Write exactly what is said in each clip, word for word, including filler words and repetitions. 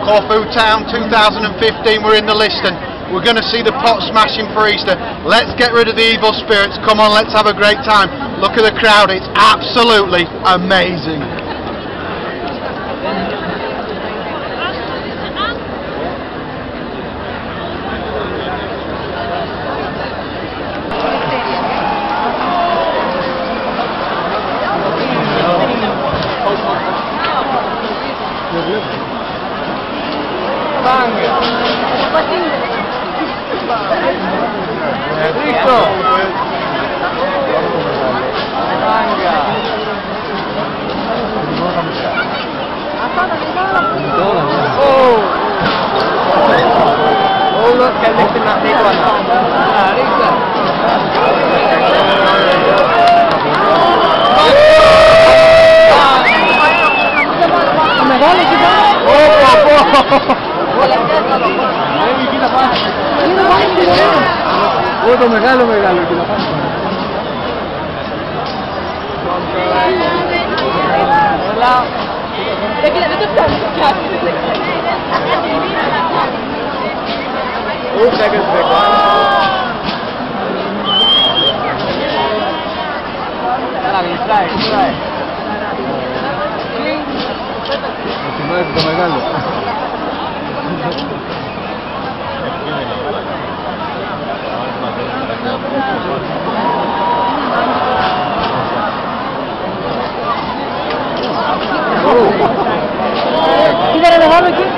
Corfu Town two thousand fifteen, we're in the Liston. We're going to see the pot smashing for Easter. Let's get rid of the evil spirits. Come on, let's have a great time. Look at the crowd, it's absolutely amazing. Liston! Oh! Oh look, can Liston not take one? Ah, Liston! Oh, το μεγάλο μεγάλο και να πάμε. Hola. Oh, seconds back. Dale, trae, trae. No es το μεγάλο. Κοίτα ρε μεγάλο εκεί.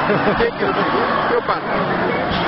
You're bad.